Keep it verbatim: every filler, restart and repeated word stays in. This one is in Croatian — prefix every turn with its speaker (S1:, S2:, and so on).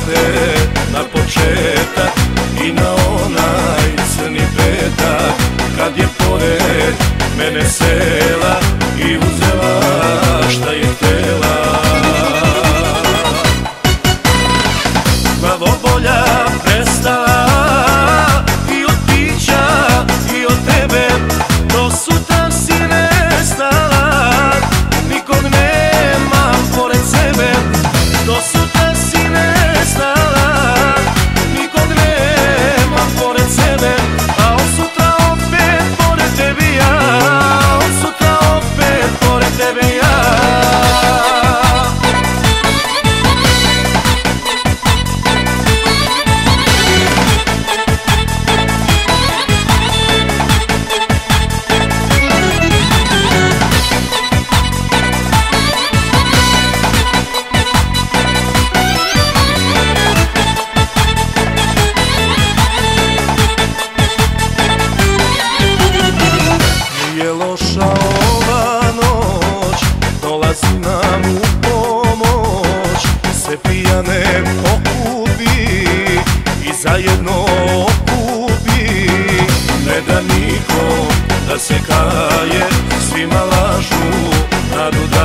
S1: se na početak i na onaj crni petak, kad je pored mene sela i uzela šta je htela. Glavobolja prestala i od pića i od tebe, do sutra si nestala, nikog nema pored sebe. Do sutra si nestala, nikog nema pored sebe, a od sutra opet pored tebe ja, od sutra opet pored tebe ja. Nije loša ova noć, dolazi nam u pomoć, se pijane okupi i zajedno okupi. Ne da nikom da se kaje, svima lažu nadu da